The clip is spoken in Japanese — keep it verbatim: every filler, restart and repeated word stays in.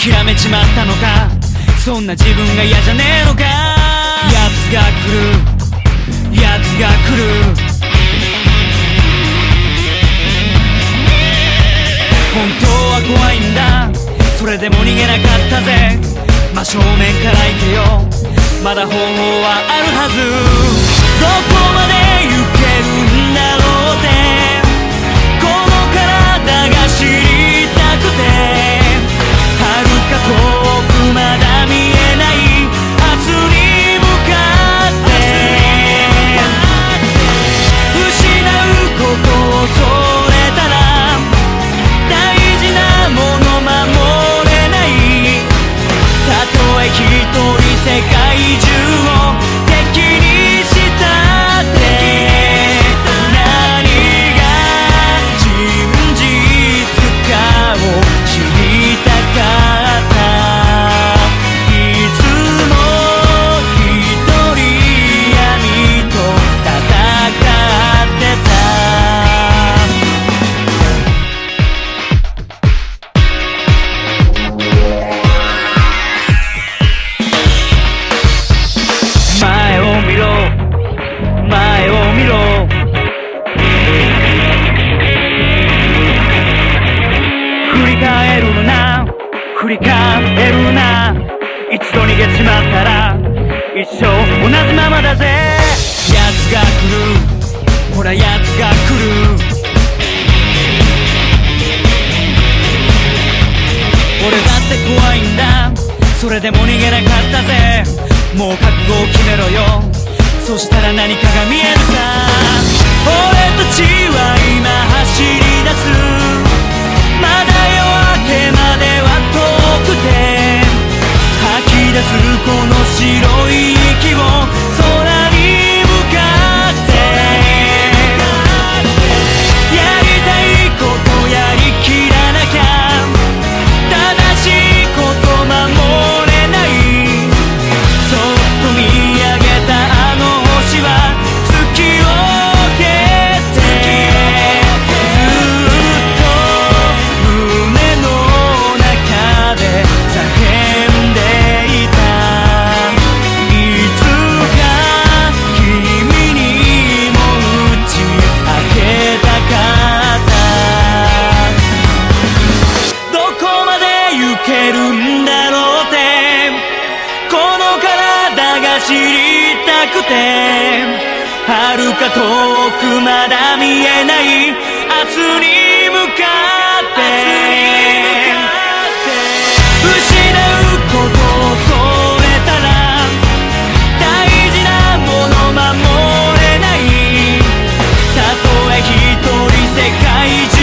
諦めちまったのか、そんな自分が嫌じゃねえのか。やつが来る、やつが来る、本当は怖いんだ、それでも逃げなかったぜ。真正面から行けよ、まだ方法はあるはず。どこまで行けるんだろうって、この体が知りたくて、遥か遠くまだ見えない明日に向かって失うことを恐れたら、大事なもの守れない。たとえ一人世界中を敵にしたって何が真実かを知りたかった。いつも一人闇と戦ってた。前を見ろ、前を見ろ、振り返るな、振り返るな。一度逃げちまったら一生同じままだぜ。やつが来る、ほらやつが来る、俺だって怖いんだ、それでも逃げなかったぜ。もう覚悟を決めろよ、そしたら何かが見えるさ。俺たちは今走り出す、まだ夜明けまでは遠くて、吐き出すこの白い息を空に向かってやりたいことやりきらなきゃ、正しいこと守れない。そっと見上げたあの星は月を蹴ってずっと胸の中で叫んでいた。いつか君にも打ち明けたかった。どこまで行けるんだろうって、この体が知りたくて、遥か遠くまだ見えない明日に向かって失うことを恐れたら、大事なもの守れない。たとえ一人世界中